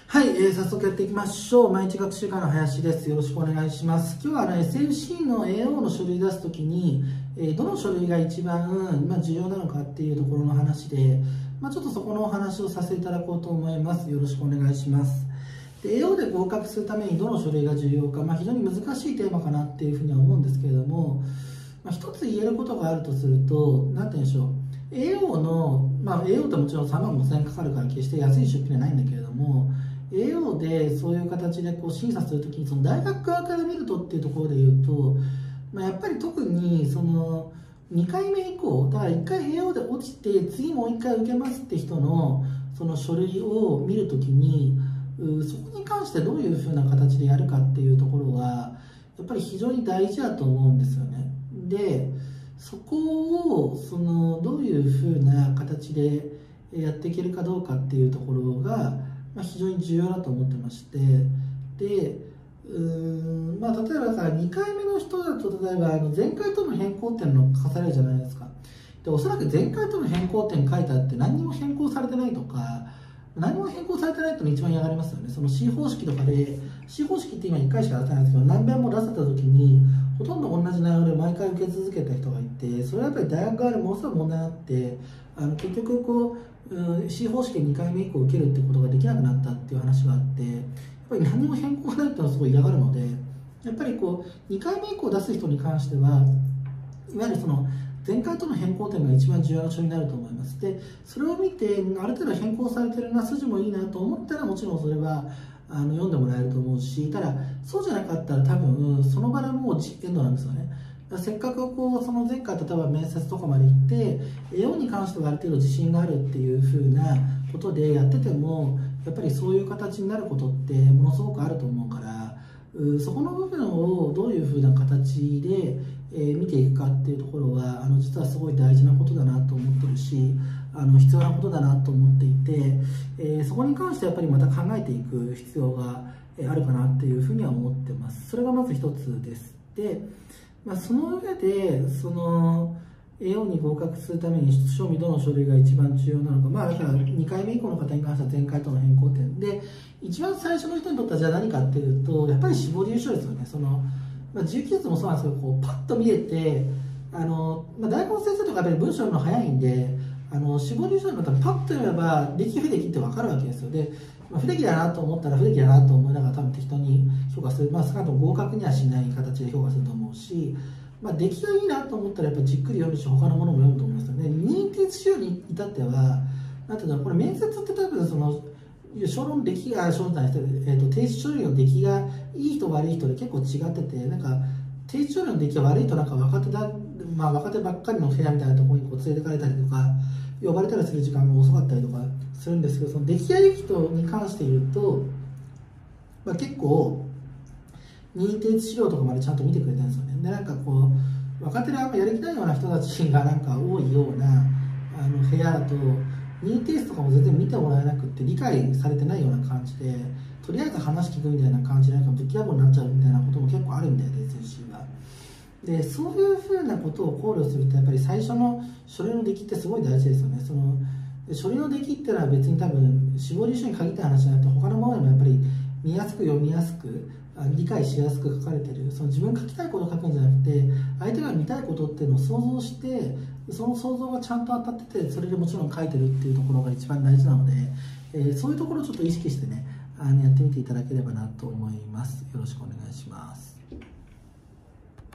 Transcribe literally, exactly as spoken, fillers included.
はい、えー、早速やっていきましょう。毎日学習会の林です。よろしくお願いします。今日は、ね、エスエフシー の エーオー の書類出すときに、えー、どの書類が一番、まあ、重要なのかっていうところの話で、まあ、ちょっとそこのお話をさせていただこうと思います。よろしくお願いします。で エーオー で合格するためにどの書類が重要か、まあ、非常に難しいテーマかなっていうふうには思うんですけれども、まあ、一つ言えることがあるとすると、なんて言うんでしょう。エーオー の、まあ、エーオー ってもちろんさんまんごせんえんかかるから決して安い出費はないんだけれども、エーオー でそういう形でこう審査するときに、その大学側から見るとっていうところで言うと、まあ、やっぱり特にそのにかいめ以降、だからいっかい エーオー で落ちて、次もういっかい受けますって人のその書類を見るときに、そこに関してどういうふうな形でやるかっていうところが、やっぱり非常に大事だと思うんですよね。で、そこをそのどういうふうな形でやっていけるかどうかっていうところが、まあ、非常に重要だと思ってまして、でうーん、まあ、例えばさにかいめの人だと、例えばあの前回との変更点の書かされるじゃないですか。でおそらく前回との変更点書いてあって何にも変更されてないとか、何も変更されてないと一番嫌がりますよね。その C 方式とかで C 方式って今いっかいしか出せないんですけど、何遍も出せた時にほとんど同じ内容で毎回受け続けた人がいて、それはやっぱり大学側でものすごい問題があって、あの結局こう、うん、C 方式にかいめ以降受けるってことができなくなったっていう話があって、やっぱり何も変更がないっていうのはすごい嫌がるので、やっぱりこうにかいめ以降出す人に関しては、いわゆるその前回との変更点が一番重要な書になると思います。で、それを見て、ある程度変更されてるな、筋もいいなと思ったら、もちろんそれはあの読んでもらえると思うし、ただ、そうじゃなかったら、多分その場でもう実験度なんですよね。せっかくこうその前回、例えば面接とかまで行って、エーオー に関してはある程度自信があるっていう風なことでやってても、やっぱりそういう形になることってものすごくあると思うから、そこの部分をどういう風な形で、えー、見ていくかっていうところは、あの実はすごい大事なことだなと思ってるし、あの必要なことだなと思っていて、えー、そこに関してやっぱりまた考えていく必要があるかなっていうふうには思ってます。それがまず一つです。で、まあ、その上でその エーオー に合格するために賞味どの書類が一番重要なのか、まあ、だからにかいめ以降の方に関しては前回との変更点で、一番最初の人にとってはじゃあ何かっていうと、やっぱり志望理由書ですよね。そのまあ、じゅうきゅうずつもそうなんですけど、こうパッと見えて、あのまあ、大学の先生とかで文章の早いんで、あの志望理由書の方パッと読めば出来不出来って分かるわけですよ。で、まあ、不出来だなと思ったら不出来だなと思いながら多分適当に評価する、まあ、少なくとも合格にはしない形で評価すると思うし、まあ、出来がいいなと思ったらやっぱじっくり読むし、他のものも読むと思うんですよね。認定資料に至っては、なんていうの、これ面接って多分その小論出来が、小論じゃないですけど、えーと、提出書類の出来がいい人悪い人で結構違ってて、なんか提出書類の出来が悪いとなんか若手だ、まあ、若手ばっかりの部屋みたいなところにこう連れてかれたりとか、呼ばれたりする時間が遅かったりとかするんですけど、その出来がいい人に関して言うと、まあ、結構認定資料とかまでちゃんと見てくれてるんですよね。で、なんかこう若手であんまやりきないような人たちがなんか多いようなあの部屋だと、認定室とかも全然見てもらえなくて理解されてないような感じで、とりあえず話聞くみたいな感じでなんかぶきやぼになっちゃうみたいなことも結構あるみたいで、エスエフシーは。で、そういうふうなことを考慮すると、やっぱり最初の書類の出来ってすごい大事ですよね。その書類の出来っていうのは別に多分志望理由書に限った話じゃなくて、他のものでもやっぱり見やすく読みやすく理解しやすく書かれてる、その自分が書きたいことを書くんじゃなくて、相手が見たいことっていうのを想像して、その想像がちゃんと当たってて、それでもちろん書いてるっていうところが一番大事なので、えー、そういうところをちょっと意識してね、あのやってみていただければなと思います。よろしくお願いします。